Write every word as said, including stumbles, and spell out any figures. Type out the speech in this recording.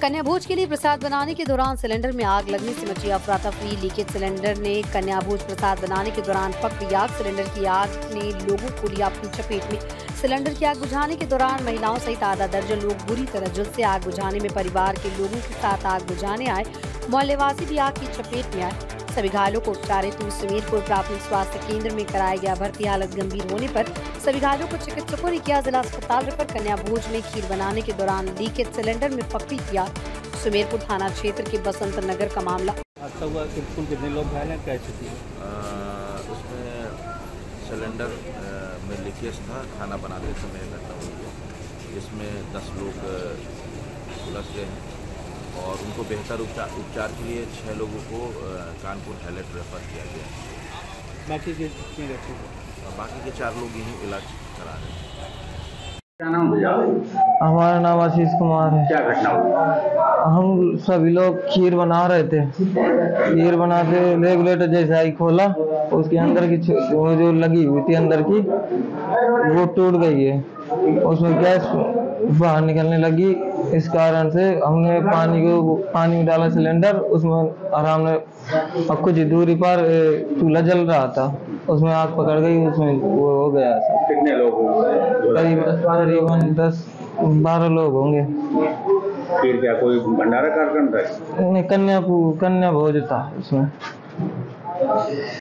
कन्या भोज के लिए प्रसाद बनाने के दौरान सिलेंडर में आग लगने से मची अफरा तफरी। लीकेज सिलेंडर ने कन्या भोज प्रसाद बनाने के दौरान पकड़ी आग। सिलेंडर की आग ने लोगों को लिया अपनी चपेट में। सिलेंडर की आग बुझाने के दौरान महिलाओं सहित आधा दर्जन लोग बुरी तरह झुलसे। से आग बुझाने में परिवार के लोगों के साथ आग बुझाने आए मोहल्लेवासी भी आग की चपेट में आए। सभी घायलों को उपचार हेतु सुमेरपुर प्राथमिक स्वास्थ्य केंद्र में कराया गया भर्ती। हालत गंभीर होने पर सभी घायलों को चिकित्सकों ने किया जिला अस्पताल रेफर। कन्या भोज में खीर बनाने के दौरान लीकेज सिलेंडर में पकड़ी थी आग। सुमेरपुर थाना क्षेत्र के बसंत नगर का मामला। हादसा हुआ कि कुल कितने लोग घायल हैं, क्या स्थिति है? उसमें सिलेंडर में लीकेज था, खाना बनाते समय घटना हुई है, जिसमें दस लोग उलझ गए हैं और उनको बेहतर उपचार उपचार के लिए छः लोगों को कानपुर हाईलाइट रेफर किया गया। बाकी के कितने व्यक्ति थे? बाकी के चार लोग यहीं इलाज करा रहे हैं। क्या नाम भैया? हमारा नाम आशीष कुमार है। क्या घटना हुई? हम सभी लोग खीर बना रहे थे। खीर बनाते रेगुलेटर जैसा ही खोला, उसके अंदर की वो जो लगी हुई थी अंदर की वो टूट गई है। उसमें गैस बाहर निकलने लगी। इस कारण से हमने पानी को पानी में डाला सिलेंडर, उसमें आराम से अब कुछ दूरी पर चूल्हा जल रहा था, उसमें आग पकड़ गई, उसमें वो हो गया। कितने लोग करीबन दस बारह लोग होंगे। फिर क्या कोई भंडारा कार्यक्रम था? नहीं, कन्या कन्या भोज था उसमें।